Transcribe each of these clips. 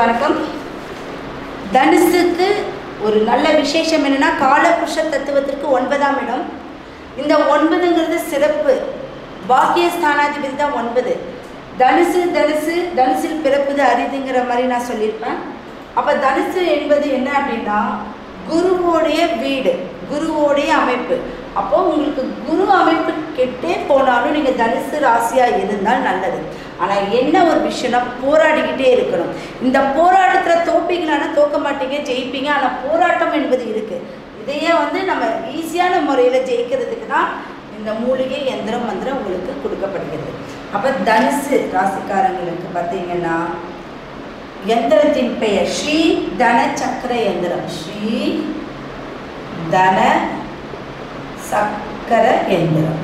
வணக்கம். தனுசுக்கு ஒரு நல்ல விசேஷம் என்னன்னா காலபுருஷ தத்துவத்திற்கு 9ஆம் இடம். இந்த 9ங்கிறது சிறப்பு. பாக்கியஸ்தானாதிபதி தான் 9. தனுசில் பிறப்பது அரிதுங்கிற மாதிரி நான் சொல்லியிருப்பேன். அப்போ தனுசு என்பது என்ன அப்படின்னா குருவோடைய வீடு, குருவோடைய அமைப்பு. அப்போது உங்களுக்கு குரு அமைப்பு கெட்டே போனாலும் நீங்கள் தனுசு ராசியாக இருந்தால் நல்லது. ஆனால் என்ன ஒரு விஷயம்னா போராடிக்கிட்டே இருக்கணும். இந்த போராட்டத்தில் தோப்பீங்களானா தோக்க மாட்டீங்க, ஜெயிப்பீங்க. ஆனால் போராட்டம் என்பது இருக்குது. இதையே நம்ம ஈஸியான முறையில் ஜெயிக்கிறதுக்கு தான் இந்த மூலிகை யந்திரம் மந்திரம் உங்களுக்கு கொடுக்கப்படுகிறது. அப்போ தனுசு ராசிக்காரங்களுக்கு பார்த்தீங்கன்னா யந்திரத்தின் பெயர் ஸ்ரீ தன சக்கர யந்திரம். ஸ்ரீ தன சக்கர யந்திரம்.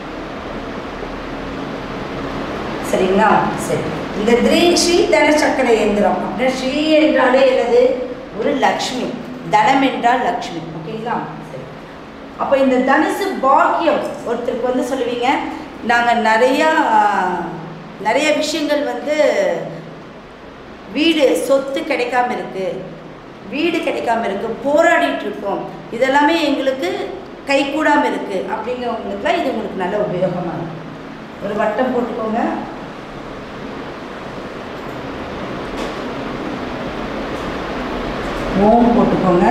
சரிங்களா? சரி. இந்த ஸ்ரீ தன சக்கர யந்திரம் அப்படின்னா ஸ்ரீ என்றாலே என்னது? ஒரு லக்ஷ்மி. தனம் என்றால் லக்ஷ்மி. ஓகேங்களா? சரி. அப்போ இந்த தனுசு பாக்கியம் ஒருத்தருக்கு சொல்லுவீங்க, நாங்கள் நிறைய விஷயங்கள் வீடு சொத்து கிடைக்காம இருக்கு, வீடு கிடைக்காம இருக்கு, போராடிட்டு இருக்கோம், இதெல்லாமே எங்களுக்கு கை கூடாமல் இருக்கு அப்படிங்கிறவங்களுக்குலாம் இது உங்களுக்கு நல்ல உபயோகமாக இருக்கும். ஒரு வட்டம் போட்டுக்கோங்க. ஓம் போட்டுக்கோங்க.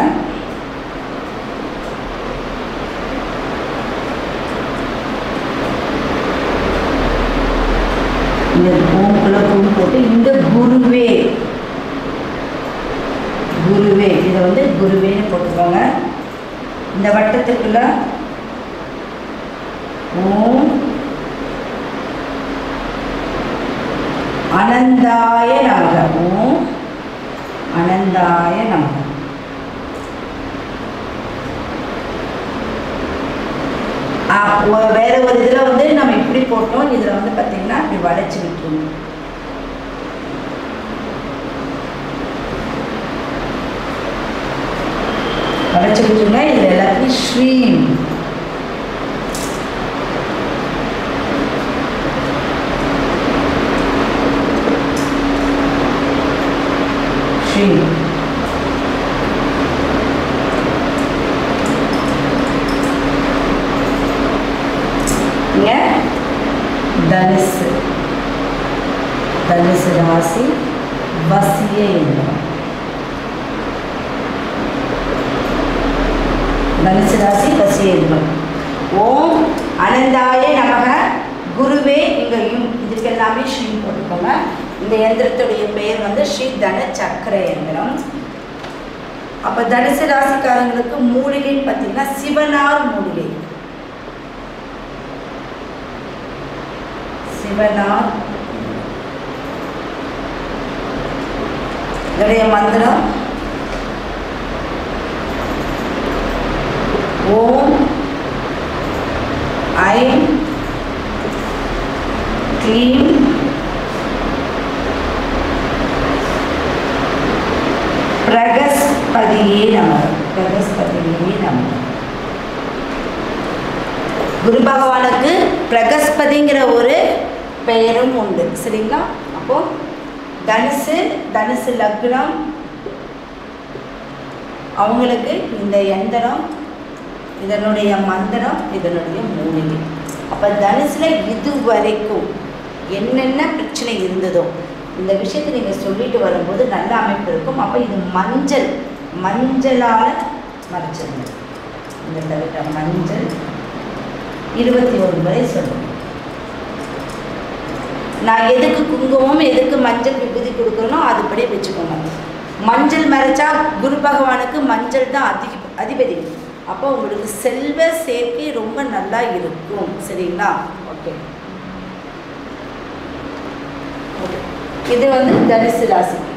இந்த ஓம்குள்ள பூ போட்டு இந்த குருவே இதை குருவேன்னு போட்டுக்கோங்க. இந்த வட்டத்துக்குள்ள ஓம் அனந்தாய நமக. ஓம் அனந்தாய நமக. வேற ஒரு இதில் நம்ம இப்படி போட்டோம். இதில் பார்த்தீங்கன்னா இப்படி வளைச்சு விட்டுருங்க. வளைச்சு விட்டுருங்க. இதில் எல்லாத்தையும் ஸ்ரீம் ஸ்ரீம் தனுசு ராசி வசிய யந்திரம். தனுசு ராசி வசிய யந்திரம். ஓம் அனந்தாய நமக குருவே. இங்கேயும் இதுக்கு எல்லாமே ஸ்ரீ போட்டுக்கோங்க. இந்த யந்திரத்துடைய பெயர் ஸ்ரீ தன சக்கர யந்திரம். அப்போ தனுசு ராசிக்காரங்களுக்கு மூலிகைன்னு பார்த்தீங்கன்னா சிவனார் மூலிகை. சிவனார். இதோடைய மந்திரம் ஓம் ஐம் க்ளீம் பிரகஸ்பதியே நமக. பிரகஸ்பதியே நமக. குரு பகவானுக்கு பிரகஸ்பதிங்கிற ஒரு பெயரும் உண்டு. சரிங்களா? அப்போ தனுசு லக்னம் அவங்களுக்கு இந்த யந்திரம், இதனுடைய மந்திரம், இதனுடைய மூலிகை. அப்போ தனுசில் இதுவரைக்கும் என்னென்ன பிரச்சனை இருந்ததோ இந்த விஷயத்தை நீங்கள் சொல்லிட்டு வரும்போது நல்ல அமைப்பு இருக்கும். அப்போ இது மஞ்சளால் மறைச்சிருங்க. இந்த தவிர மஞ்சள் 21 வரை சொல்லுங்கள். நான் எதுக்கு குங்குமம் எதுக்கு மஞ்சள் விபூதி கொடுக்குறனோ அதுபடி வச்சுக்கோங்க. மஞ்சள் மறைச்சா குரு பகவானுக்கு மஞ்சள் தான் அதிபதி. அப்போ உங்களுக்கு செல்வ சேர்க்கை ரொம்ப நல்லா இருக்கும். சரிங்களா? ஓகே. இது தனுசு ராசி.